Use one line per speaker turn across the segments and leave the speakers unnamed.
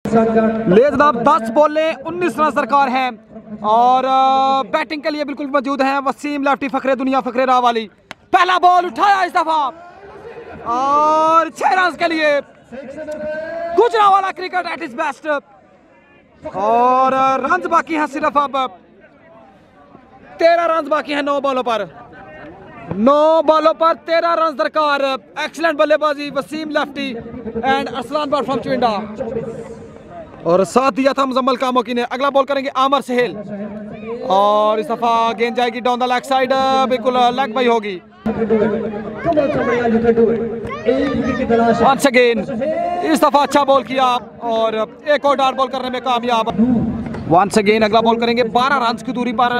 ले जनाब 10 बॉलें 19 रन दरकार हैं और बैटिंग के लिए बिल्कुल मौजूद हैं वसीम लेफ्टी फखरे दुनिया फखरे रावाली। पहला बॉल उठाया इस दफा और 6 रन के लिए Gujranwala cricket at its best और रन बाकी हैं सिर्फ अब 13 रन बाकी हैं 9 बॉलों पर 13 रन दरकार। एक्सीलेंट बल्लेबाजी Waseem lefty and Arsalan Butt from Chuinda और साथ दिया था मुजम्मल कामोकी ने। अगला बॉल करेंगे आमर सहेल और इस दफा गेंद जाएगी डाउन द लेग साइड, बिल्कुल लेग बाई होगी। वंस अगेन इस दफा अच्छा बॉल किया और एक और डॉट बॉल करने में कामयाब। वंस अगेन अगला बॉल करेंगे 12 रन की दूरी पर।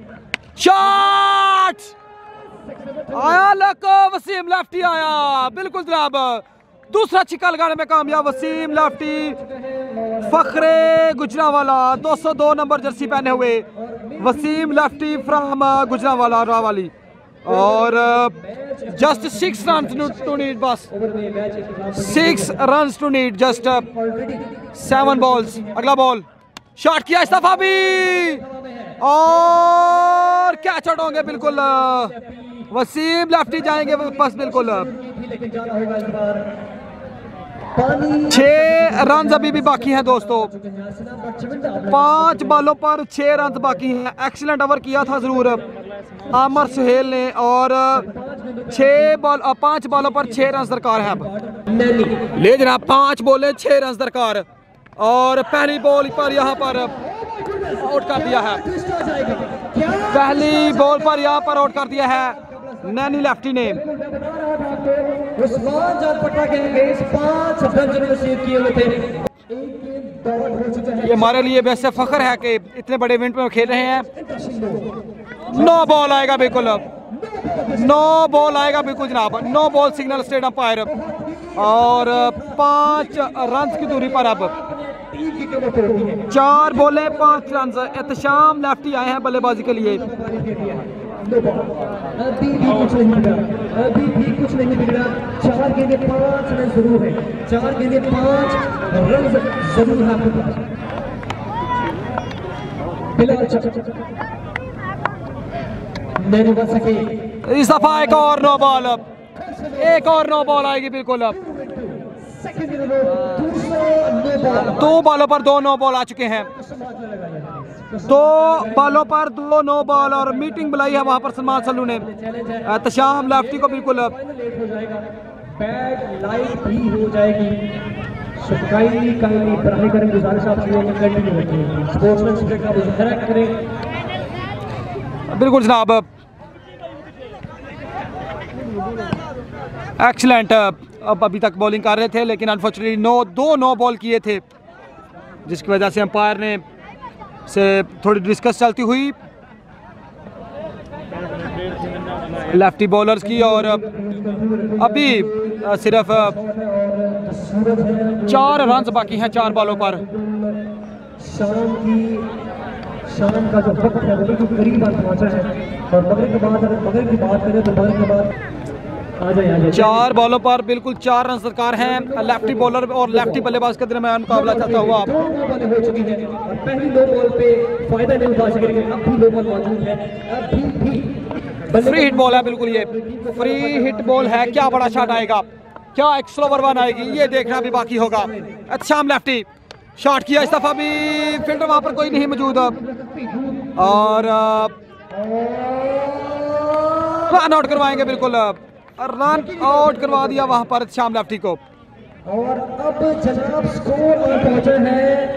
शॉट आया लको वसीम लेफ्टी आया बिल्कुल जनाब, दूसरा छिक्का लगाने में कामयाब वसीम लेफ्टी फखरे गुजरांवाला 202 नंबर जर्सी पहने हुए वसीम लेफ्टी फ्रॉम गुजरांवाला रावाली और जस्ट 6 रन टू नीड, बस 6 run to need, just 7 balls. अगला बॉल शॉट किया इस दफा भी और कैच आउट होंगे बिल्कुल वसीम लेफ्टी जाएंगे बस बिल्कुल। 6 रन अभी भी बाकी हैं दोस्तों, 5 बॉलों पर 6 रन बाकी हैं। एक्सीलेंट ओवर किया था जरूर आमर सुहेल ने और 5 बॉलों पर 6 रन दरकार है। अब ले जनाब 5 बॉलें 6 रन दरकार और पहली बॉल पर यहाँ पर आउट कर दिया है, पहली बॉल पर यहाँ पर आउट कर दिया है नैनी लेफ्टी ने। ये हमारे लिए वैसे फख्र है कि इतने बड़े इवेंट में खेल रहे हैं। 9 बॉल आएगा बिल्कुल, 9 बॉल आएगा बिल्कुल जनाब, 9 बॉल सिग्नल स्टेट अंपायर और 5 रन की दूरी पर अब 4 बॉलें 5 रन। एहतशाम लेफ्टी आए हैं बल्लेबाजी के लिए।
अभी भी कुछ नहीं बिगड़ा, 4 गेंदें 5 रन जरूर है, 4 गेंदें 5 रन जरूर है आपके पास। नहीं बच सके
इस दफा एक और 9 बॉल, एक और 9 बॉल आएगी बिल्कुल। अब 2 बॉलों पर 2 9 बॉल आ चुके हैं, 2 बॉलों पर 2 9 बॉल और मीटिंग बुलाई है वहां पर सलमान सल्लू ने एहतशाम लेफ्टी को बिल्कुल।
बैड लाइट भी हो जाएगी, काइंडली पढ़ाई करें, गुजारिश आपसे कंटिन्यू रखें, स्पोर्ट्समैन स्पिरिट का मुजाहरा करें
बिल्कुल जनाब। एक्सीलेंट, अब अभी तक बॉलिंग कर रहे थे लेकिन अनफॉर्चुनेटली 2 9 बॉल किए थे जिसकी वजह से अंपायर ने से थोड़ी डिस्कस चलती हुई लेफ्टी बॉलर्स की और अभी सिर्फ 4 रन बाकी हैं 4 बॉलों पर।
शाम का जो वक्त है वो बिल्कुल करीब पहुंचा है और मगरिब के बाद अगर मगरिब की बात करें तो मगरिब के बाद आ जाए
4 बॉलों पर बिल्कुल 4 रन सरकार हैं लेफ्टी बॉलर और लेफ्टी बल्लेबाज के दरमियान मुकाबला चलता हुआ।
हो चुकी है और पहली 2 बॉल पे फायदा नहीं उठा सकेंगे, अब भी 2 बॉल मौजूद है, अभी भी
फ्री हिट बॉल है बिल्कुल, ये फ्री हिट बॉल है। क्या बड़ा शॉट आएगा, क्या एक स्लोवर वन आएगी, ये देखना भी बाकी होगा। एहतशाम लेफ्टी शॉट किया इस दफा भी, फील्डर वहां पर कोई नहीं मौजूद और रन आउट करवाएंगे बिल्कुल, रन आउट करवा दिया वहां पर एहतशाम लेफ्टी को।
और अब जनाब स्कोर पर पहुंचे हैं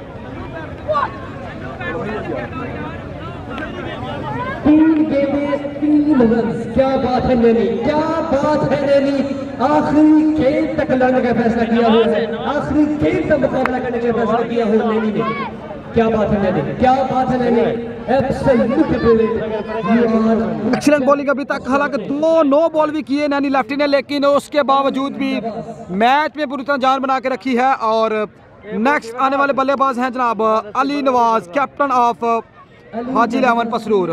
3 गेंदें 3 रन। क्या बात है नैनी, क्या बात है नैनी, आखिरी गेंद तक लाने का फैसला किया हुआ है, आखिरी गेंद तक मुकाबला करने का फैसला किया हुआ नैनी ने। क्या बात है नैनी, क्या बात है नैनी,
एक्सीलेंट बॉलिंग अभी तक, हालांकि 2 9 बॉल भी किए नैनी लेफ्टी ने लेकिन उसके बावजूद भी मैच में पूरी तरह जान बना के रखी है। और नेक्स्ट आने वाले बल्लेबाज हैं जनाब अली नवाज, कैप्टन ऑफ हाजी 11 पसरूर।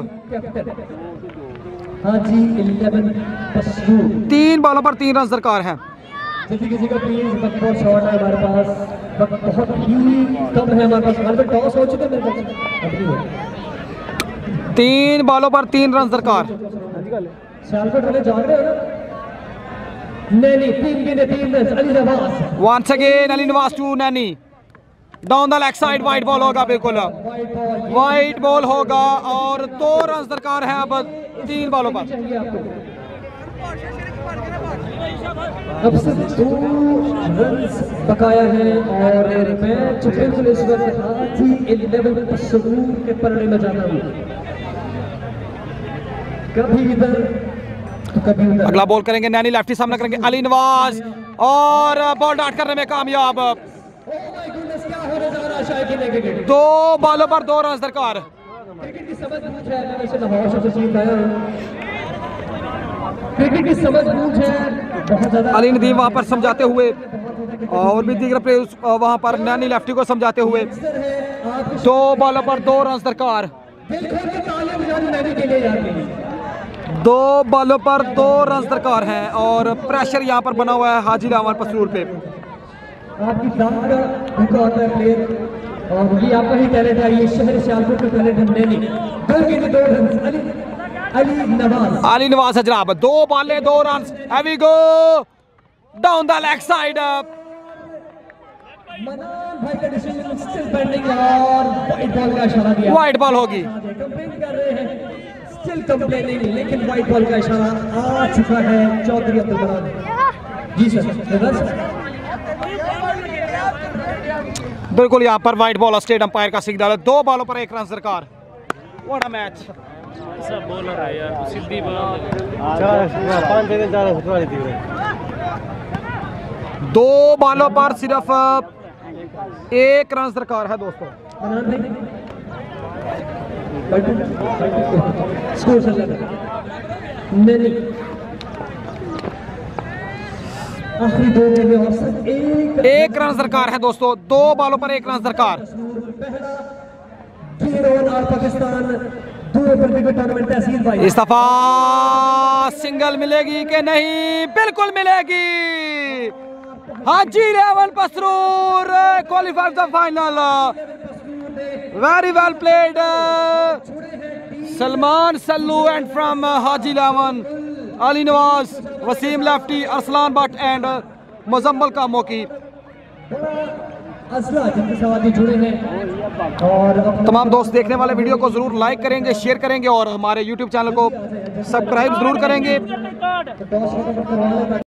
हाजी 11 पसरूर
3 बॉलों पर 3 रन दरकार हैं।
किसी किसी का प्लीज वक्त बहुत शॉर्ट है हमारे पास, वक्त बहुत ही कम है हमारे पास। हाल में टॉस हो चुके मेरे पास,
3 बॉलों पर 3 रन दरकार।
सियालकोट वाले जाग रहे हो ना? नैनी 3 गेंदें 3 रन, अली नवाज।
वंस अगेन अली नवाज टू नैनी, down the leg side, wide ball होगा, बिल्कुल वाइट बॉल होगा और 2 रन दरकार है अब 3 बॉलों पर।
अब सिर्फ 2 रन बकाया है और मैच बिल्कुल इस वक्त हाजी 11 पसरूर के पलड़े में जाता हूँ, कभी इधर तो कभी उधर।
अगला बॉल करेंगे नैनी, लेफ्टी सामना करेंगे अली नवाज और बॉल डाउट करने में कामयाब। 2 बॉलों पर 2 रन दरकार।
क्रिकेट की समझ बूझ है, मैं वैसे लाहौर से तशरीफ लाया हूं। क्रिकेट की समझ बूझ है बहुत ज्यादा।
अली नदीम वहां पर समझाते हुए और भी दीगर प्लेयर्स वहां पर नैनी लेफ्टी को समझाते हुए। 2 बॉलों पर 2 रन दरकार। 2 बॉलों पर 2 रन दरकार हैं और प्रेशर यहां पर बना हुआ है हाजी लावन पसरूर पे।
आपकी दांत का भूखा होता है प्लेयर और ये आपका ही टैलेंट है, ये शहर सियालकोट का टैलेंट हम नहीं। 2 गेंदें 2 रन, अली नवाज।
अली नवाज है जनाब, 2 बॉलें 2 run. Heavy go down the leg side.
Mannan भाई का डिसीजन स्टिल पेंडिंग और वाइट बॉल का इशारा दिया।
वाइट बॉल होगी।
कंप्लेन कर रहे हैं, स्टिल कंप्लेनिंग, लेकिन वाइट बॉल का इशारा आ चुका है चौधरी अब्दुल मनान जी सर।
बिल्कुल यहाँ पर वाइट बॉल स्टेट अंपायर का सिग्नल है। 2 बॉलों पर 1 रन सरकार। What a match.
सब बॉलर है यार, सीधी बॉल
2 बॉलों पर सिर्फ 1 रन सरकार है दोस्तों।
स्कोर चल रहा है नहीं, आखिरी 2 गेंदें और सिर्फ
1 रन सरकार है दोस्तों। 2 बॉलों पर 1 रन सरकार।
पाकिस्तान 2 एप्रैल क्रिकेट टूर्नामेंट तहसील भाई।
इस दफा सिंगल मिलेगी कि नहीं? बिल्कुल मिलेगी। Haji Lawan Pasrur qualified the final. Very well played Salman Sallu and from Haji Lawan, Ali Nawaz, Waseem lefty, Arsalan Bhatt and Muzammil Kamoki.
जुड़े हैं और
तमाम दोस्त देखने वाले वीडियो को जरूर लाइक करेंगे, शेयर करेंगे और हमारे YouTube चैनल को सब्सक्राइब जरूर करेंगे।